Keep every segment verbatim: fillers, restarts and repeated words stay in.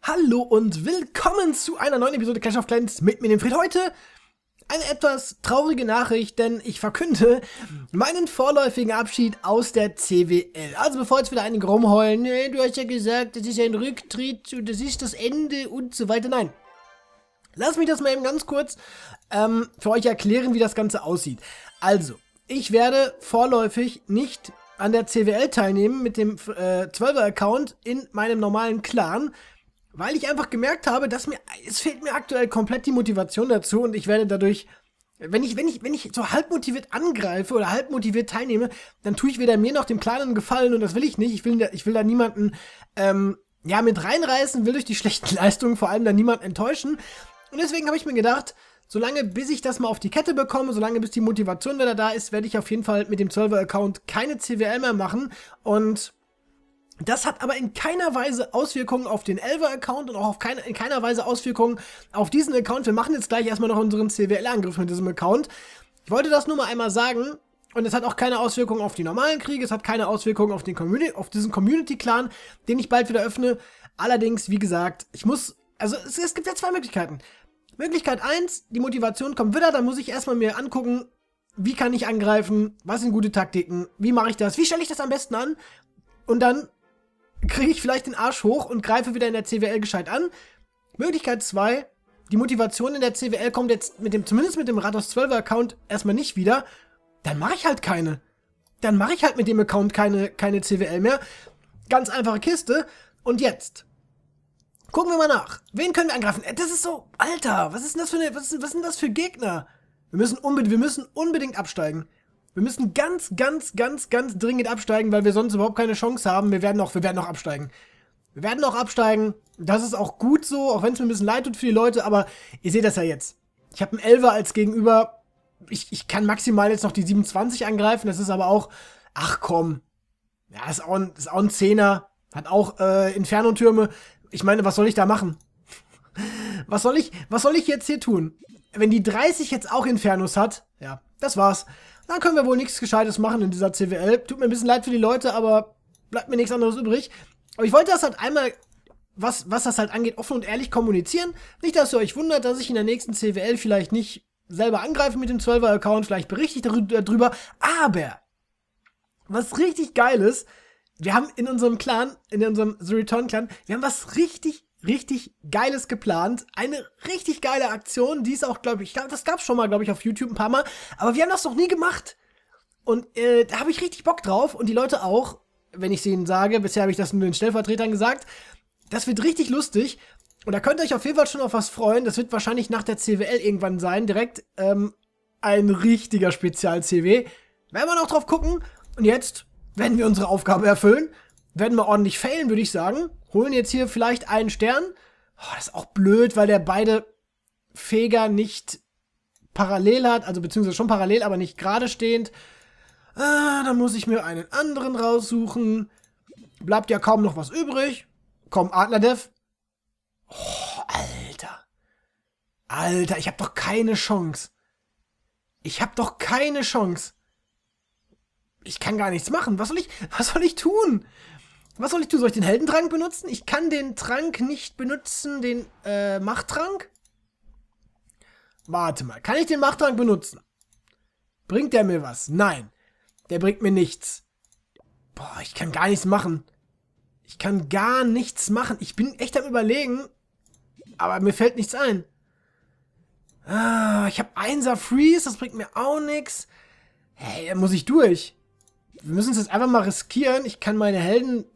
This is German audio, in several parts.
Hallo und willkommen zu einer neuen Episode Clash of Clans mit mir, dem Fred. Heute eine etwas traurige Nachricht, denn ich verkünde meinen vorläufigen Abschied aus der C W L. Also bevor jetzt wieder einige rumheulen, nee, du hast ja gesagt, das ist ein Rücktritt und das ist das Ende und so weiter. Nein. Lass mich das mal eben ganz kurz ähm, für euch erklären, wie das Ganze aussieht. Also, ich werde vorläufig nicht an der C W L teilnehmen mit dem äh, zwölfer-Account in meinem normalen Clan, weil ich einfach gemerkt habe, dass mir, es fehlt mir aktuell komplett die Motivation dazu und ich werde dadurch, wenn ich, wenn ich, wenn ich so halb motiviert angreife oder halb motiviert teilnehme, dann tue ich weder mir noch dem Clan einen Gefallen und das will ich nicht. Ich will, da, ich will da niemanden, ähm, ja, mit reinreißen, will durch die schlechten Leistungen vor allem da niemanden enttäuschen. Und deswegen habe ich mir gedacht, solange bis ich das mal auf die Kette bekomme, solange bis die Motivation wieder da ist, werde ich auf jeden Fall mit dem zwölfer-Account keine C W L mehr machen und das hat aber in keiner Weise Auswirkungen auf den elfer-Account und auch auf keine, in keiner Weise Auswirkungen auf diesen Account. Wir machen jetzt gleich erstmal noch unseren C W L-Angriff mit diesem Account. Ich wollte das nur mal einmal sagen und es hat auch keine Auswirkungen auf die normalen Kriege, es hat keine Auswirkungen auf, den Community, auf diesen Community-Clan, den ich bald wieder öffne. Allerdings, wie gesagt, ich muss, also es, es gibt ja zwei Möglichkeiten. Möglichkeit eins, die Motivation kommt wieder, dann muss ich erstmal mir angucken, wie kann ich angreifen, was sind gute Taktiken, wie mache ich das, wie stelle ich das am besten an und dann kriege ich vielleicht den Arsch hoch und greife wieder in der C W L gescheit an. Möglichkeit zwei, die Motivation in der C W L kommt jetzt mit dem, zumindest mit dem Rathaus zwölfer-Account erstmal nicht wieder, dann mache ich halt keine. Dann mache ich halt mit dem Account keine, keine C W L mehr. Ganz einfache Kiste. Und jetzt gucken wir mal nach. Wen können wir angreifen? Das ist so, Alter, was ist denn das für eine, was, ist, was sind das für Gegner? Wir müssen unbedingt, wir müssen unbedingt absteigen. Wir müssen ganz, ganz, ganz, ganz dringend absteigen, weil wir sonst überhaupt keine Chance haben. Wir werden noch, wir werden noch absteigen. Wir werden noch absteigen. Das ist auch gut so, auch wenn es mir ein bisschen leid tut für die Leute, aber ihr seht das ja jetzt. Ich habe einen Elfer als Gegenüber. Ich, ich kann maximal jetzt noch die siebenundzwanzig angreifen. Das ist aber auch, ach komm. Ja, ist auch ein, ist auch ein Zehner. Hat auch äh, Inferno-Türme. Ich meine, was soll ich da machen? Was soll ich, was soll ich jetzt hier tun? Wenn die dreißig jetzt auch Infernos hat, ja, das war's. Dann können wir wohl nichts Gescheites machen in dieser C W L. Tut mir ein bisschen leid für die Leute, aber bleibt mir nichts anderes übrig. Aber ich wollte das halt einmal, was, was das halt angeht, offen und ehrlich kommunizieren. Nicht, dass ihr euch wundert, dass ich in der nächsten C W L vielleicht nicht selber angreife mit dem zwölfer-Account. Vielleicht berichte ich darüber. Aber, was richtig geil ist, wir haben in unserem Clan, in unserem The Return Clan, wir haben was richtig richtig Geiles geplant. Eine richtig geile Aktion, die ist auch, glaube ich, das gab es schon mal, glaube ich, auf YouTube ein paar Mal, aber wir haben das noch nie gemacht. Und äh, da habe ich richtig Bock drauf und die Leute auch, wenn ich es ihnen sage, bisher habe ich das nur den Stellvertretern gesagt, das wird richtig lustig und da könnt ihr euch auf jeden Fall schon auf was freuen. Das wird wahrscheinlich nach der C W L irgendwann sein, direkt ähm, ein richtiger Spezial-C W. Werden wir noch drauf gucken und jetzt werden wir unsere Aufgabe erfüllen. Werden wir ordentlich failen, würde ich sagen. Holen jetzt hier vielleicht einen Stern. Oh, das ist auch blöd, weil der beide Feger nicht parallel hat. Also beziehungsweise schon parallel, aber nicht gerade stehend. Ah, dann muss ich mir einen anderen raussuchen. Bleibt ja kaum noch was übrig. Komm, Adlerdev. Oh, Alter. Alter, ich hab doch keine Chance. Ich hab doch keine Chance. Ich kann gar nichts machen. Was soll ich, was soll ich tun? Was soll ich tun? Soll ich den Heldentrank benutzen? Ich kann den Trank nicht benutzen, den äh, Machttrank. Warte mal, kann ich den Machttrank benutzen? Bringt der mir was? Nein, der bringt mir nichts. Boah, ich kann gar nichts machen. Ich kann gar nichts machen. Ich bin echt am Überlegen, aber mir fällt nichts ein. Ah, ich habe Einser Freeze, das bringt mir auch nichts. Hey, da muss ich durch. Wir müssen es jetzt einfach mal riskieren. Ich kann meine Helden...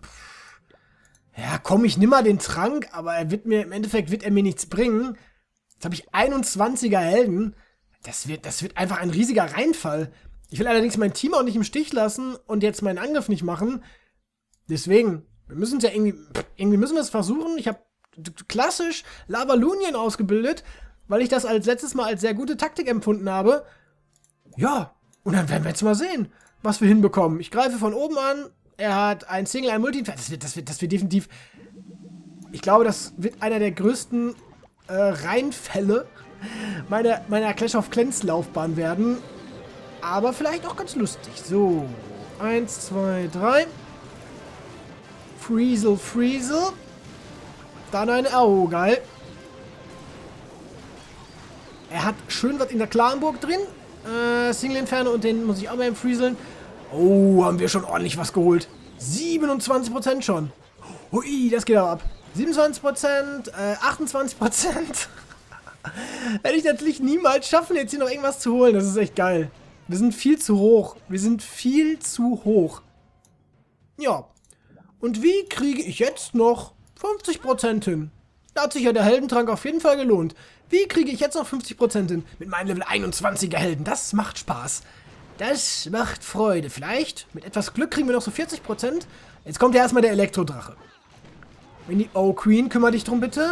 Ja, komm, ich nimm mal den Trank, aber er wird mir, im Endeffekt wird er mir nichts bringen. Jetzt habe ich einundzwanziger Helden. Das wird, das wird einfach ein riesiger Reinfall. Ich will allerdings mein Team auch nicht im Stich lassen und jetzt meinen Angriff nicht machen. Deswegen, wir müssen es ja irgendwie... Irgendwie müssen wir es versuchen. Ich habe klassisch Lavalunien ausgebildet, weil ich das als letztes Mal als sehr gute Taktik empfunden habe. Ja, und dann werden wir jetzt mal sehen, was wir hinbekommen. Ich greife von oben an. Er hat ein Single, ein Multi. Das wird, das wird, das wird definitiv... Ich glaube, das wird einer der größten äh, Reinfälle meiner, meiner Clash of Clans Laufbahn werden. Aber vielleicht auch ganz lustig. So, eins, zwei, drei. Freezel, Freezel. Dann eine... Oh, geil. Er hat schön was in der Clanburg drin. Äh, Single Inferno und den muss ich auch mal frieseln. Oh, haben wir schon ordentlich was geholt. siebenundzwanzig Prozent schon. Ui, das geht aber ab. siebenundzwanzig Prozent, äh, achtundzwanzig Prozent. Werde ich natürlich niemals schaffen, jetzt hier noch irgendwas zu holen. Das ist echt geil. Wir sind viel zu hoch. Wir sind viel zu hoch. Ja. Und wie kriege ich jetzt noch fünfzig Prozent hin? Da hat sich ja der Heldentrank auf jeden Fall gelohnt. Wie kriege ich jetzt noch fünfzig Prozent hin? Mit meinem Level einundzwanziger Helden. Das macht Spaß. Das macht Freude. Vielleicht, mit etwas Glück, kriegen wir noch so vierzig Prozent. Jetzt kommt ja erstmal der Elektrodrache. Wenn die... Oh, Queen, kümmere dich drum bitte.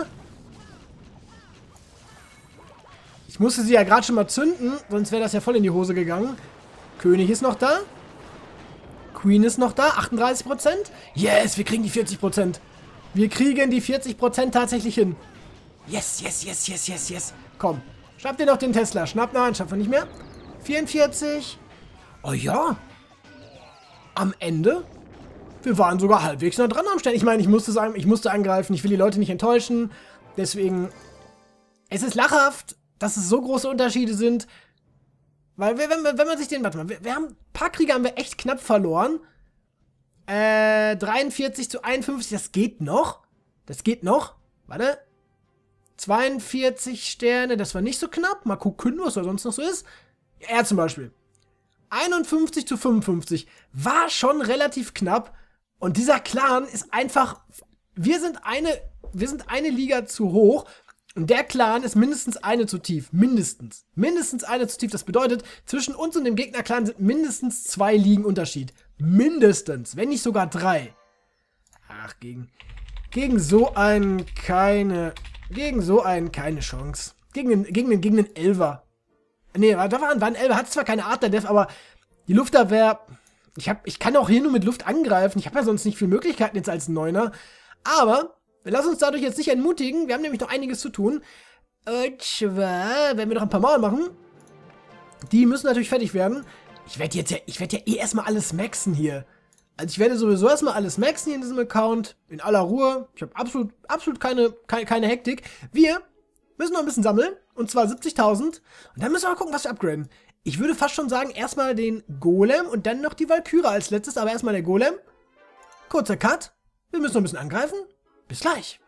Ich musste sie ja gerade schon mal zünden, sonst wäre das ja voll in die Hose gegangen. König ist noch da. Queen ist noch da, achtunddreißig Prozent. Yes, wir kriegen die vierzig Prozent. Wir kriegen die vierzig Prozent tatsächlich hin. Yes, yes, yes, yes, yes, yes. Komm, schnapp dir noch den Tesla. Schnapp, nein, schaffen wir nicht mehr. vierundvierzig. Oh ja. Am Ende. Wir waren sogar halbwegs nah dran am Stern. Ich meine, ich musste sagen, ich musste angreifen. Ich will die Leute nicht enttäuschen. Deswegen, es ist lachhaft, dass es so große Unterschiede sind. Weil, wenn, wenn man sich den... Warte mal, wir, wir haben... Ein paar Kriege haben wir echt knapp verloren. Äh, dreiundvierzig zu einundfünfzig, das geht noch. Das geht noch. Warte. zweiundvierzig Sterne, das war nicht so knapp. Mal gucken, was da sonst noch so ist. Er zum Beispiel. einundfünfzig zu fünfundfünfzig. War schon relativ knapp. Und dieser Clan ist einfach... Wir sind eine... Wir sind eine Liga zu hoch. Und der Clan ist mindestens eine zu tief. Mindestens. Mindestens eine zu tief. Das bedeutet, zwischen uns und dem Gegner-Clan sind mindestens zwei Ligen Unterschied. Mindestens. Wenn nicht sogar drei. Ach, gegen... Gegen so einen keine... Gegen so einen keine Chance. Gegen den, gegen den, gegen den Elfer. Nee, da war, war ein Elfer. Hat zwar keine Art der Def, aber die Luftabwehr... Ich, hab, ich kann auch hier nur mit Luft angreifen. Ich habe ja sonst nicht viele Möglichkeiten jetzt als Neuner. Aber... Wir lassen uns dadurch jetzt nicht entmutigen. Wir haben nämlich noch einiges zu tun. Und zwar werden wir noch ein paar Mauern machen. Die müssen natürlich fertig werden. Ich werde jetzt ja, ich werde ja eh erstmal alles maxen hier. Also ich werde sowieso erstmal alles maxen hier in diesem Account. In aller Ruhe. Ich habe absolut, absolut keine, keine, keine Hektik. Wir müssen noch ein bisschen sammeln. Und zwar siebzigtausend. Und dann müssen wir mal gucken, was wir upgraden. Ich würde fast schon sagen, erstmal den Golem und dann noch die Valkyrie als letztes. Aber erstmal der Golem. Kurzer Cut. Wir müssen noch ein bisschen angreifen. Bis gleich.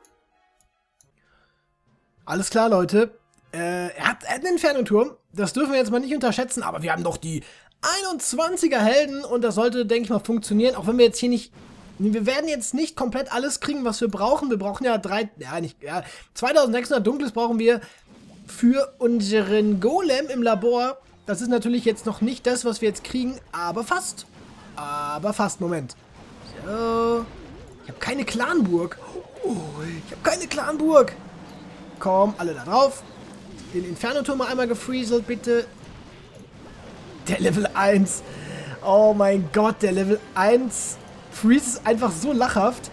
Alles klar, Leute. Äh, er hat, er hat einen Inferno-Turm. Das dürfen wir jetzt mal nicht unterschätzen. Aber wir haben doch die einundzwanziger Helden. Und das sollte, denke ich mal, funktionieren. Auch wenn wir jetzt hier nicht... Wir werden jetzt nicht komplett alles kriegen, was wir brauchen. Wir brauchen ja drei... Ja, nicht... Ja, zweitausendsechshundert Dunkles brauchen wir für unseren Golem im Labor. Das ist natürlich jetzt noch nicht das, was wir jetzt kriegen. Aber fast. Aber fast. Moment. So... Ich habe keine Clanburg. Oh, ich habe keine Clanburg. Komm, alle da drauf. Den Inferno-Turm mal einmal gefreezelt, bitte. Der Level eins. Oh mein Gott, der Level eins Freeze ist einfach so lachhaft.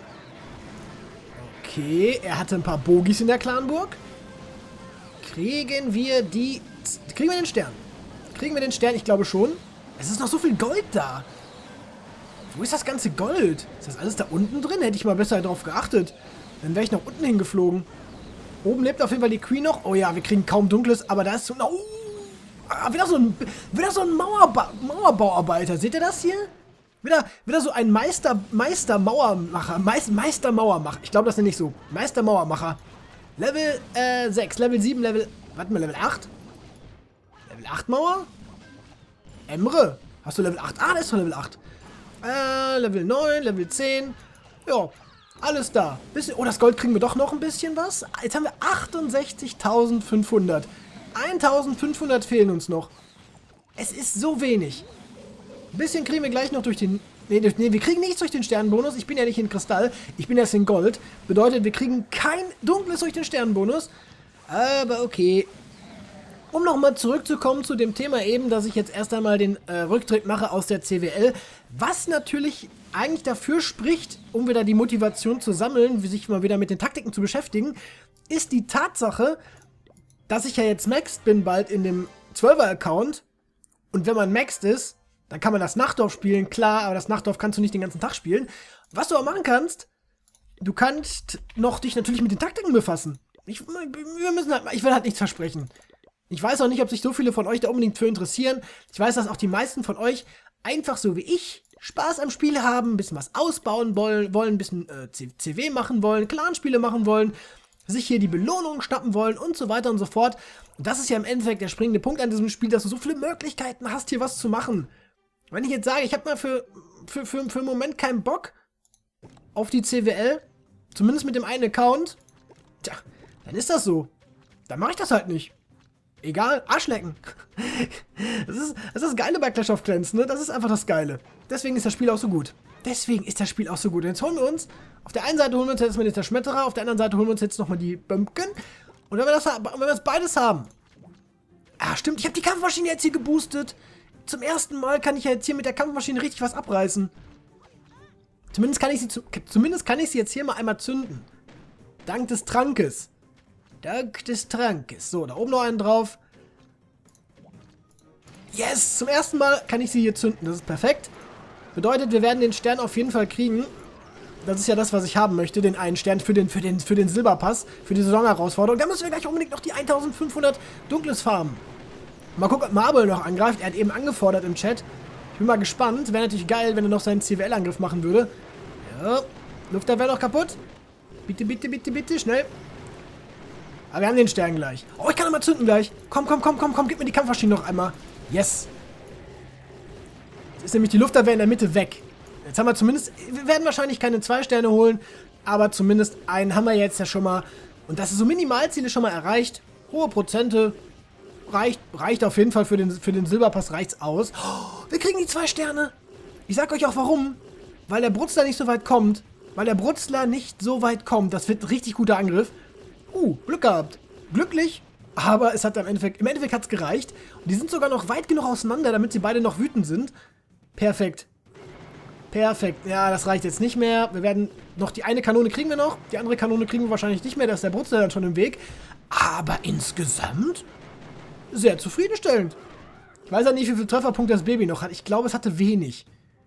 Okay, er hatte ein paar Bogies in der Clanburg. Kriegen wir die... Kriegen wir den Stern? Kriegen wir den Stern? Ich glaube schon. Es ist noch so viel Gold da. Wo ist das ganze Gold? Ist das alles da unten drin? Hätte ich mal besser darauf geachtet. Dann wäre ich nach unten hingeflogen. Oben lebt auf jeden Fall die Queen noch. Oh ja, wir kriegen kaum Dunkles, aber da ist so... Oh, wieder so ein, wieder so ein Mauerba Mauerbauarbeiter. Seht ihr das hier? Wieder, wieder so ein Meister, Meister Mauermacher. Meister, Meister Mauermacher. Ich glaube, das nenne ich so. Meister Mauermacher. Level äh, sechs, Level sieben, Level... Warte mal, Level acht? Level acht Mauer? Emre, hast du Level acht? Ah, da ist doch Level acht. Äh, Level neun, Level zehn. Ja, alles da. Bisschen, oh, das Gold kriegen wir doch noch ein bisschen was. Jetzt haben wir achtundsechzigtausendfünfhundert. eintausendfünfhundert fehlen uns noch. Es ist so wenig. Ein bisschen kriegen wir gleich noch durch den... Nee, nee, wir kriegen nichts durch den Sternenbonus. Ich bin ja nicht in Kristall. Ich bin erst in Gold. Bedeutet, wir kriegen kein Dunkles durch den Sternenbonus. Aber okay. Um nochmal zurückzukommen zu dem Thema eben, dass ich jetzt erst einmal den äh, Rücktritt mache aus der C W L. Was natürlich eigentlich dafür spricht, um wieder die Motivation zu sammeln, wie sich mal wieder mit den Taktiken zu beschäftigen, ist die Tatsache, dass ich ja jetzt maxed bin bald in dem zwölfer-Account. Und wenn man maxed ist, dann kann man das Nachtdorf spielen, klar, aber das Nachtdorf kannst du nicht den ganzen Tag spielen. Was du aber machen kannst, du kannst noch dich natürlich mit den Taktiken befassen. Ich, wir müssen halt, ich will halt nichts versprechen. Ich weiß auch nicht, ob sich so viele von euch da unbedingt für interessieren. Ich weiß, dass auch die meisten von euch einfach so wie ich Spaß am Spiel haben, ein bisschen was ausbauen wollen, wollen ein bisschen äh, C W machen wollen, Clanspiele machen wollen, sich hier die Belohnungen schnappen wollen und so weiter und so fort. Und das ist ja im Endeffekt der springende Punkt an diesem Spiel, dass du so viele Möglichkeiten hast, hier was zu machen. Wenn ich jetzt sage, ich habe mal für, für, für, für einen Moment keinen Bock auf die C W L, zumindest mit dem einen Account, tja, dann ist das so. Dann mache ich das halt nicht. Egal, Arschlecken. Das ist, das ist das Geile bei Clash of Clans, ne? Das ist einfach das Geile. Deswegen ist das Spiel auch so gut. Deswegen ist das Spiel auch so gut. Und jetzt holen wir uns, auf der einen Seite holen wir uns jetzt mal den Zerschmetterer, auf der anderen Seite holen wir uns jetzt nochmal die Bömpken. Und wenn wir das, wenn wir das beides haben. Ah, stimmt, ich habe die Kampfmaschine jetzt hier geboostet. Zum ersten Mal kann ich ja jetzt hier mit der Kampfmaschine richtig was abreißen. Zumindest kann ich sie, zumindest kann ich sie jetzt hier mal einmal zünden. Dank des Trankes. Dank des Trankes. So, da oben noch einen drauf. Yes! Zum ersten Mal kann ich sie hier zünden. Das ist perfekt. Bedeutet, wir werden den Stern auf jeden Fall kriegen. Das ist ja das, was ich haben möchte. Den einen Stern für den, für den, für den Silberpass. Für die Saisonherausforderung. Da müssen wir gleich unbedingt noch die eintausendfünfhundert Dunkles farmen. Mal gucken, ob Marble noch angreift. Er hat eben angefordert im Chat. Ich bin mal gespannt. Wäre natürlich geil, wenn er noch seinen C W L-Angriff machen würde. Ja. Luftabwehr noch kaputt. Bitte, bitte, bitte, bitte. Schnell. Aber wir haben den Stern gleich. Oh, ich kann noch mal zünden gleich. Komm, komm, komm, komm, komm. Gib mir die Kampfmaschine noch einmal. Yes. Jetzt ist nämlich die Luftabwehr in der Mitte weg. Jetzt haben wir zumindest... Wir werden wahrscheinlich keine zwei Sterne holen. Aber zumindest einen haben wir jetzt ja schon mal. Und das ist so Minimalziele schon mal erreicht. Hohe Prozente. Reicht, reicht auf jeden Fall für den, für den Silberpass. Reicht's aus. Oh, wir kriegen die zwei Sterne. Ich sag euch auch warum. Weil der Brutzler nicht so weit kommt. Weil der Brutzler nicht so weit kommt. Das wird ein richtig guter Angriff. Uh, Glück gehabt. Glücklich, aber es hat im Endeffekt, im Endeffekt hat es gereicht. Und die sind sogar noch weit genug auseinander, damit sie beide noch wütend sind. Perfekt. Perfekt. Ja, das reicht jetzt nicht mehr. Wir werden noch, die eine Kanone kriegen wir noch. Die andere Kanone kriegen wir wahrscheinlich nicht mehr. Da ist der Brutzler dann schon im Weg. Aber insgesamt sehr zufriedenstellend. Ich weiß ja nicht, wie viele Trefferpunkte das Baby noch hat. Ich glaube, es hatte wenig.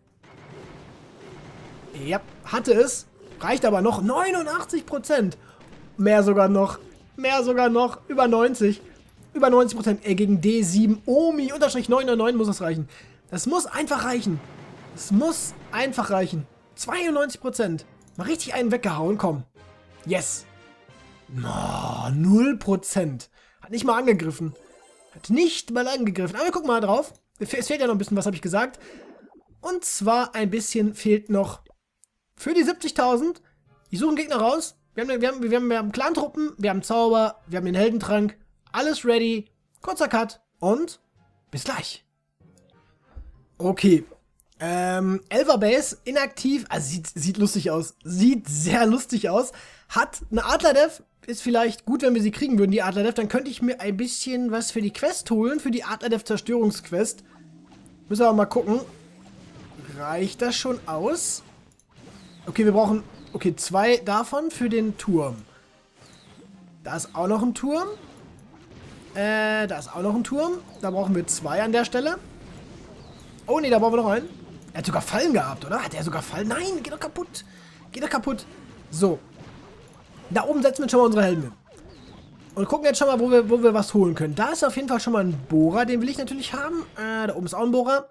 Ja, hatte es. Reicht aber noch. neunundachtzig Prozent. Mehr sogar noch. Mehr sogar noch. Über neunzig. Über neunzig Prozent. Ey, gegen D sieben Omi unterstrich neun neun neun muss das reichen. Das muss einfach reichen. Das muss einfach reichen. zweiundneunzig Prozent. Mal richtig einen weggehauen. Komm. Yes. No, null Prozent. Hat nicht mal angegriffen. Hat nicht mal angegriffen. Aber wir gucken mal drauf. Es fehlt ja noch ein bisschen, was habe ich gesagt. Und zwar ein bisschen fehlt noch für die siebzigtausend. Ich suche einen Gegner raus. Wir haben, wir, haben, wir, haben, wir haben Clan-Truppen, wir haben Zauber, wir haben den Heldentrank. Alles ready. Kurzer Cut. Und bis gleich. Okay. Ähm, Elver Base, inaktiv. Also sieht, sieht lustig aus. Sieht sehr lustig aus. Hat eine Adler-Dev. Ist vielleicht gut, wenn wir sie kriegen würden, die Adler-Dev. Dann könnte ich mir ein bisschen was für die Quest holen. Für die Adler-Dev-Zerstörungsquest. Müssen wir aber mal gucken. Reicht das schon aus? Okay, wir brauchen... Okay, zwei davon für den Turm. Da ist auch noch ein Turm. Äh, da ist auch noch ein Turm. Da brauchen wir zwei an der Stelle. Oh, nee, da brauchen wir noch einen. Er hat sogar Fallen gehabt, oder? Hat er sogar Fallen? Nein, geht doch kaputt. Geht doch kaputt. So. Da oben setzen wir schon mal unsere Helden hin. Und gucken jetzt schon mal, wo wir, wo wir was holen können. Da ist auf jeden Fall schon mal ein Bohrer. Den will ich natürlich haben. Äh, da oben ist auch ein Bohrer.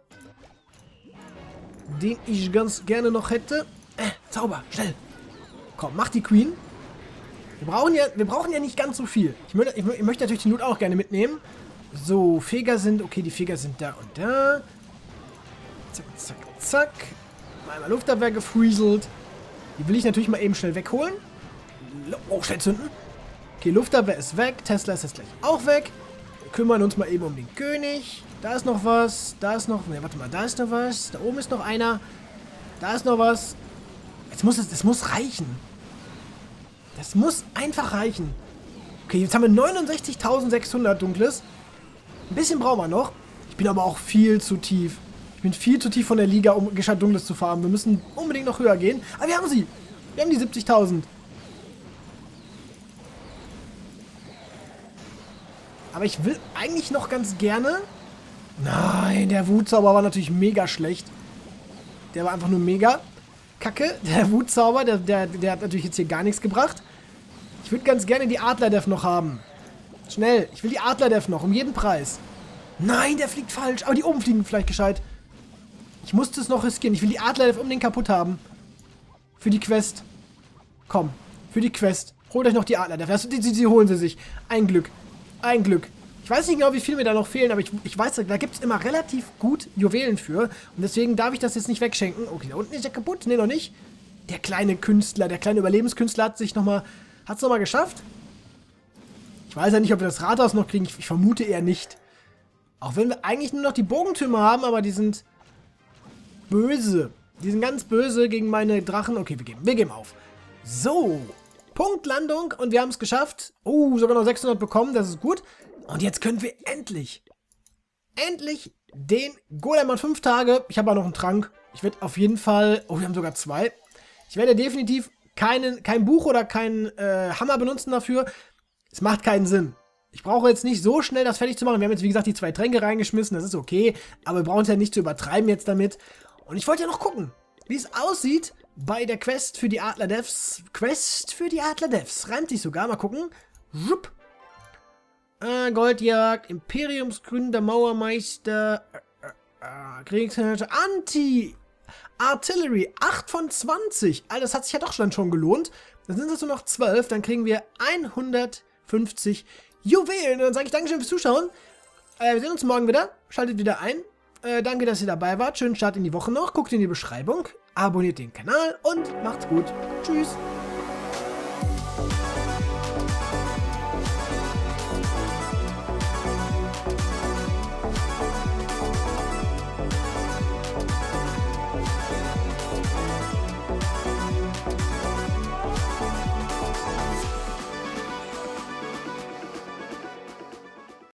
Den ich ganz gerne noch hätte. Äh, Zauber, schnell. Komm, mach die Queen. Wir brauchen ja, wir brauchen ja nicht ganz so viel. Ich, möchte, ich, ich möchte natürlich die Loot auch gerne mitnehmen. So, Feger sind, okay, die Feger sind da und da. Zack, zack, zack. Mal einmal Luftabwehr gefrieselt. Die will ich natürlich mal eben schnell wegholen. Oh, schnell zünden. Okay, Luftabwehr ist weg. Tesla ist jetzt gleich auch weg. Wir kümmern uns mal eben um den König. Da ist noch was. Da ist noch, ne, warte mal, da ist noch was. Da oben ist noch einer. Da ist noch was. Jetzt muss es, das muss reichen. Das muss einfach reichen. Okay, jetzt haben wir neunundsechzigtausendsechshundert Dunkles. Ein bisschen brauchen wir noch. Ich bin aber auch viel zu tief. Ich bin viel zu tief von der Liga, um gescheit Dunkles zu farmen. Wir müssen unbedingt noch höher gehen. Aber wir haben sie. Wir haben die siebzigtausend. Aber ich will eigentlich noch ganz gerne... Nein, der Wutzauber war natürlich mega schlecht. Der war einfach nur mega. Kacke. Der Wutzauber, der, der, der hat natürlich jetzt hier gar nichts gebracht. Ich würde ganz gerne die Adler-Dev noch haben. Schnell, ich will die Adler-Dev noch, um jeden Preis. Nein, der fliegt falsch. Aber die oben fliegen vielleicht gescheit. Ich musste es noch riskieren. Ich will die Adler-Dev unbedingt kaputt haben. Für die Quest. Komm, für die Quest. Holt euch noch die Adler-Dev. Die, die, die holen sie sich. Ein Glück. Ein Glück. Ich weiß nicht genau, wie viel mir da noch fehlen, aber ich, ich weiß, da gibt es immer relativ gut Juwelen für. Und deswegen darf ich das jetzt nicht wegschenken. Okay, da unten ist er kaputt. Ne, noch nicht. Der kleine Künstler, der kleine Überlebenskünstler hat sich nochmal, hat es nochmal geschafft. Ich weiß ja nicht, ob wir das Rathaus noch kriegen. Ich, ich vermute eher nicht. Auch wenn wir eigentlich nur noch die Bogentürme haben, aber die sind böse. Die sind ganz böse gegen meine Drachen. Okay, wir geben, wir geben auf. So. Punktlandung und wir haben es geschafft. Oh, sogar noch sechshundert bekommen. Das ist gut. Und jetzt können wir endlich, endlich den Golem an fünf Tage. Ich habe auch noch einen Trank. Ich werde auf jeden Fall, oh, wir haben sogar zwei. Ich werde definitiv keinen, kein Buch oder keinen äh, Hammer benutzen dafür. Es macht keinen Sinn. Ich brauche jetzt nicht so schnell das fertig zu machen. Wir haben jetzt, wie gesagt, die zwei Tränke reingeschmissen. Das ist okay. Aber wir brauchen es ja nicht zu übertreiben jetzt damit. Und ich wollte ja noch gucken, wie es aussieht bei der Quest für die Adler-Devs. Quest für die Adler-Devs. Reimt sich sogar. Mal gucken. Rupp. Äh, Goldjagd, Imperiumsgründer, Mauermeister, äh, äh, Kriegsherrscher, Anti-Artillery, acht von zwanzig. Alter, das hat sich ja doch schon, schon gelohnt. Dann sind es nur noch zwölf, dann kriegen wir hundertfünfzig Juwelen. Und dann sage ich Dankeschön fürs Zuschauen. Äh, wir sehen uns morgen wieder. Schaltet wieder ein. Äh, danke, dass ihr dabei wart. Schönen Start in die Woche noch. Guckt in die Beschreibung. Abonniert den Kanal und macht's gut. Tschüss.